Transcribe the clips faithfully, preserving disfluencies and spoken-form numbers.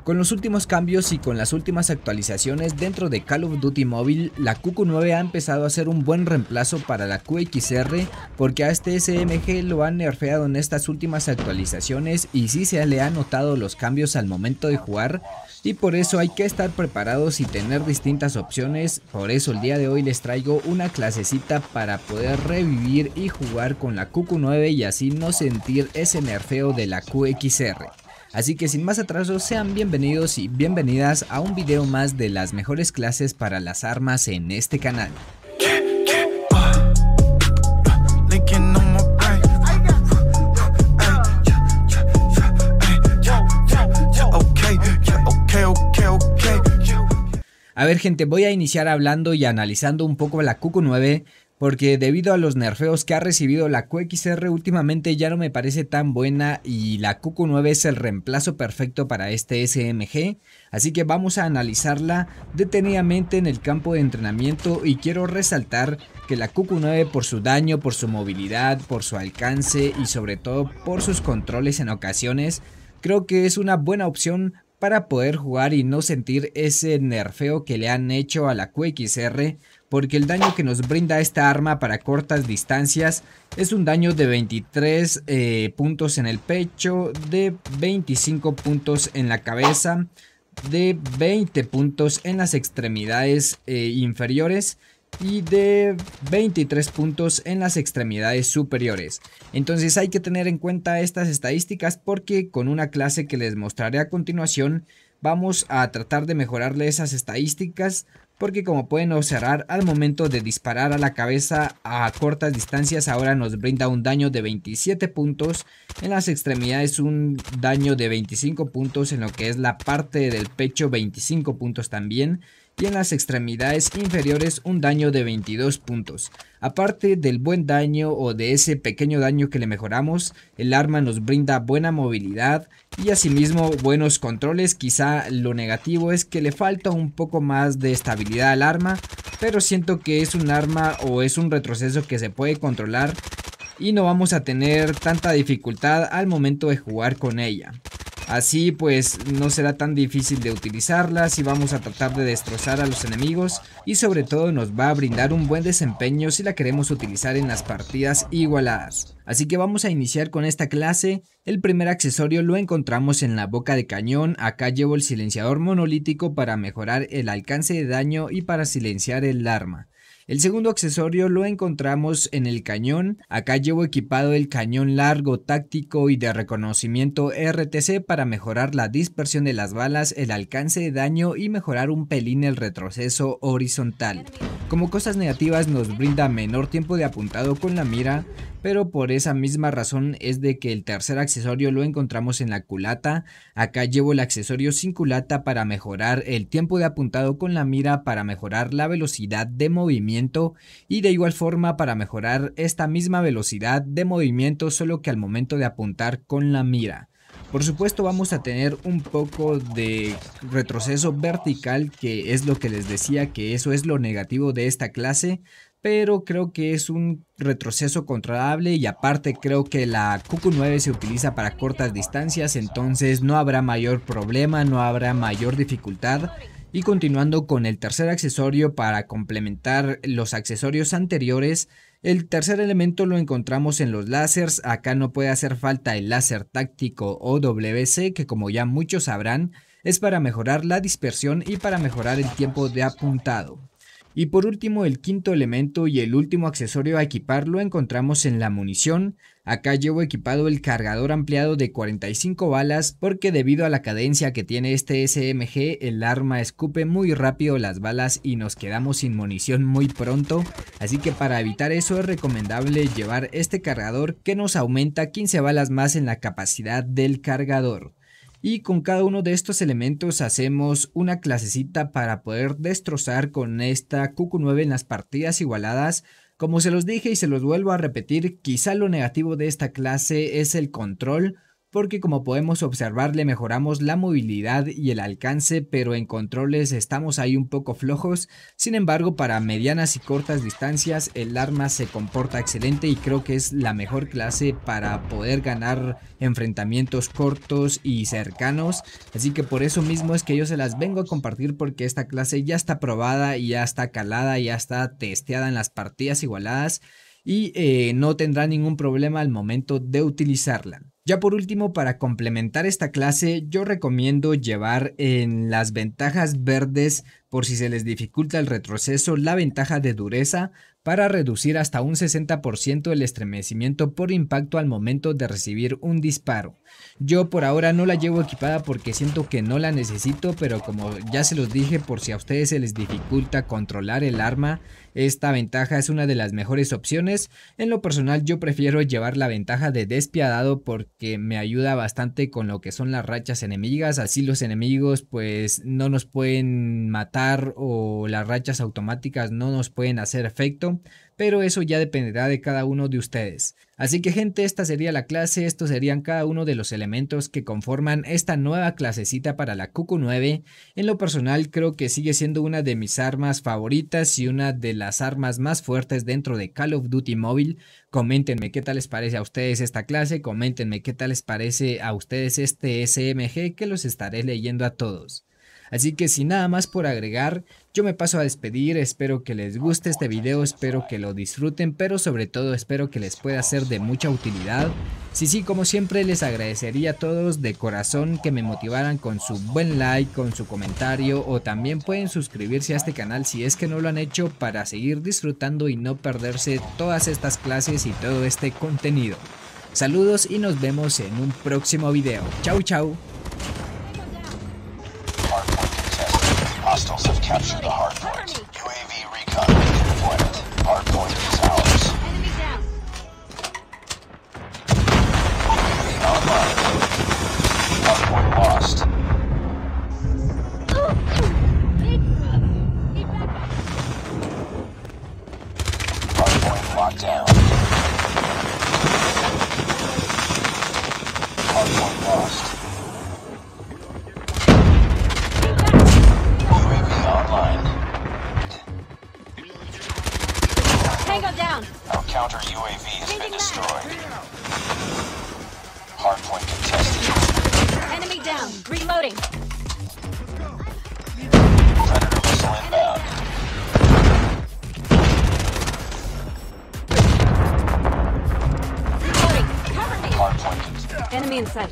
Con los últimos cambios y con las últimas actualizaciones dentro de Call of Duty Mobile, la Q Q nueve ha empezado a ser un buen reemplazo para la Q X R, porque a este S M G lo han nerfeado en estas últimas actualizaciones y sí se le han notado los cambios al momento de jugar, y por eso hay que estar preparados y tener distintas opciones. Por eso el día de hoy les traigo una clasecita para poder revivir y jugar con la Q Q nueve y así no sentir ese nerfeo de la Q X R. Así que sin más atraso, sean bienvenidos y bienvenidas a un video más de las mejores clases para las armas en este canal. A ver gente, voy a iniciar hablando y analizando un poco la Q Q nueve, porque debido a los nerfeos que ha recibido la Q X R últimamente ya no me parece tan buena y la Q Q nueve es el reemplazo perfecto para este S M G, así que vamos a analizarla detenidamente en el campo de entrenamiento. Y quiero resaltar que la Q Q nueve, por su daño, por su movilidad, por su alcance y sobre todo por sus controles en ocasiones, creo que es una buena opción para poder jugar y no sentir ese nerfeo que le han hecho a la Q X R, porque el daño que nos brinda esta arma para cortas distancias es un daño de veintitrés eh, puntos en el pecho, de veinticinco puntos en la cabeza, de veinte puntos en las extremidades eh, inferiores y de veintitrés puntos en las extremidades superiores. Entonces hay que tener en cuenta estas estadísticas, porque con una clase que les mostraré a continuación vamos a tratar de mejorarle esas estadísticas, porque como pueden observar, al momento de disparar a la cabeza a cortas distancias ahora nos brinda un daño de veintisiete puntos, en las extremidades un daño de veinticinco puntos, en lo que es la parte del pecho veinticinco puntos también, y en las extremidades inferiores un daño de veintidós puntos. Aparte del buen daño o de ese pequeño daño que le mejoramos, el arma nos brinda buena movilidad y asimismo buenos controles. Quizá lo negativo es que le falta un poco más de estabilidad al arma, pero siento que es un arma o es un retroceso que se puede controlar y no vamos a tener tanta dificultad al momento de jugar con ella. Así pues no será tan difícil de utilizarla si vamos a tratar de destrozar a los enemigos, y sobre todo nos va a brindar un buen desempeño si la queremos utilizar en las partidas igualadas. Así que vamos a iniciar con esta clase. El primer accesorio lo encontramos en la boca de cañón. Acá llevo el silenciador monolítico para mejorar el alcance de daño y para silenciar el arma. El segundo accesorio lo encontramos en el cañón. Acá llevo equipado el cañón largo táctico y de reconocimiento R T C para mejorar la dispersión de las balas, el alcance de daño y mejorar un pelín el retroceso horizontal. Como cosas negativas nos brinda menor tiempo de apuntado con la mira, pero por esa misma razón es de que el tercer accesorio lo encontramos en la culata. Acá llevo el accesorio sin culata para mejorar el tiempo de apuntado con la mira, para mejorar la velocidad de movimiento y de igual forma para mejorar esta misma velocidad de movimiento, solo que al momento de apuntar con la mira. Por supuesto vamos a tener un poco de retroceso vertical, que es lo que les decía, que eso es lo negativo de esta clase, pero creo que es un retroceso controlable y aparte creo que la Q Q nueve se utiliza para cortas distancias, entonces no habrá mayor problema, no habrá mayor dificultad. Y continuando con el tercer accesorio para complementar los accesorios anteriores, el tercer elemento lo encontramos en los láseres. Acá no puede hacer falta el láser táctico o W C, que como ya muchos sabrán es para mejorar la dispersión y para mejorar el tiempo de apuntado. Y por último, el quinto elemento y el último accesorio a equipar lo encontramos en la munición. Acá llevo equipado el cargador ampliado de cuarenta y cinco balas, porque debido a la cadencia que tiene este S M G, el arma escupe muy rápido las balas y nos quedamos sin munición muy pronto. Así que para evitar eso es recomendable llevar este cargador, que nos aumenta quince balas más en la capacidad del cargador. Y con cada uno de estos elementos hacemos una clasecita para poder destrozar con esta Q Q nueve en las partidas igualadas. Como se los dije y se los vuelvo a repetir, quizá lo negativo de esta clase es el control, porque como podemos observar le mejoramos la movilidad y el alcance, pero en controles estamos ahí un poco flojos. Sin embargo, para medianas y cortas distancias el arma se comporta excelente y creo que es la mejor clase para poder ganar enfrentamientos cortos y cercanos, así que por eso mismo es que yo se las vengo a compartir, porque esta clase ya está probada y ya está calada, ya está testeada en las partidas igualadas y eh, no tendrá ningún problema al momento de utilizarla. Ya por último, para complementar esta clase, yo recomiendo llevar en las ventajas verdes, por si se les dificulta el retroceso, la ventaja de dureza para reducir hasta un sesenta por ciento el estremecimiento por impacto al momento de recibir un disparo. Yo por ahora no la llevo equipada porque siento que no la necesito, pero como ya se los dije, por si a ustedes se les dificulta controlar el arma, esta ventaja es una de las mejores opciones. En lo personal yo prefiero llevar la ventaja de despiadado porque me ayuda bastante con lo que son las rachas enemigas, así los enemigos pues no nos pueden matar o las rachas automáticas no nos pueden hacer efecto, pero eso ya dependerá de cada uno de ustedes. Así que gente, esta sería la clase, estos serían cada uno de los elementos que conforman esta nueva clasecita para la Q Q nueve. En lo personal creo que sigue siendo una de mis armas favoritas y una de las armas más fuertes dentro de Call of Duty Mobile. Coméntenme qué tal les parece a ustedes esta clase, coméntenme qué tal les parece a ustedes este S M G, que los estaré leyendo a todos. Así que sin nada más por agregar, yo me paso a despedir. Espero que les guste este video, espero que lo disfruten, pero sobre todo espero que les pueda ser de mucha utilidad. Si sí, como siempre les agradecería a todos de corazón que me motivaran con su buen like, con su comentario, o también pueden suscribirse a este canal si es que no lo han hecho, para seguir disfrutando y no perderse todas estas clases y todo este contenido. Saludos y nos vemos en un próximo video. Chau chau. Hostiles have captured the hard point. U A V recon deployment. Hard point is ours. Enemy down. Online. Hard point lost. Hard point locked down. Hard point lost. Our counter U A V has been destroyed. Hardpoint contested. Enemy down. Reloading. Predator missile inbound. Reloading. Cover me. Hardpoint contested. Enemy in sight.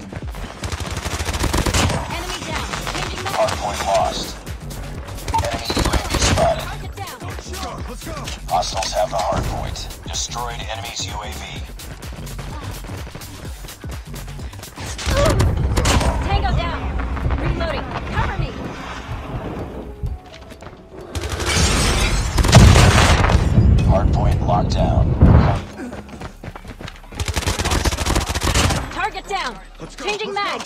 Enemy down. Changing mag. Hardpoint lost. Enemy U A V spotted. Target down. Hostiles have the hardpoint. Destroyed enemy's U A V. Tango down. Reloading. Cover me. Hardpoint locked down. Target down. Changing mag.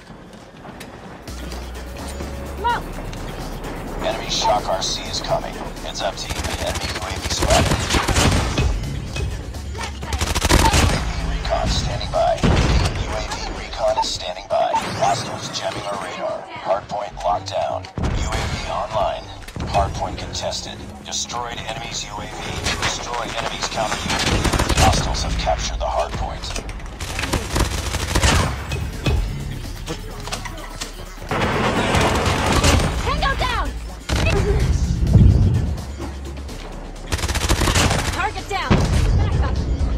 Smoke. Enemy Shock R C is coming. Heads up team. Enemy U A V spotted. Recon standing by. U A V recon is standing by. Hostiles jamming our radar. Hardpoint locked down. U A V online. Hardpoint contested. Destroyed enemy's U A V. Destroy enemy's counter U A V. Hostiles have captured the hardpoint. Tango down. Target down. Back up.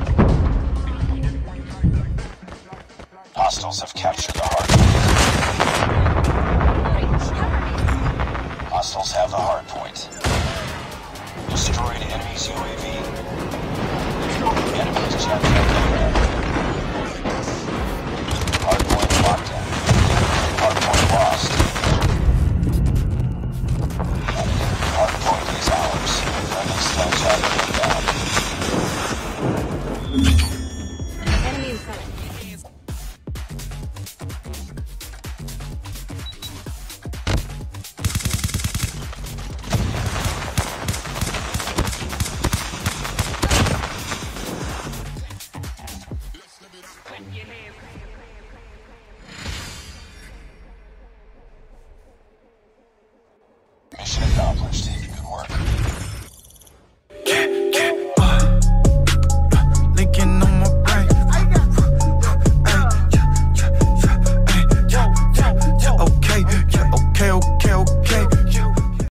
Hostiles have captured the hardpoint. Hostiles have the hardpoint. Destroyed enemy's U A V.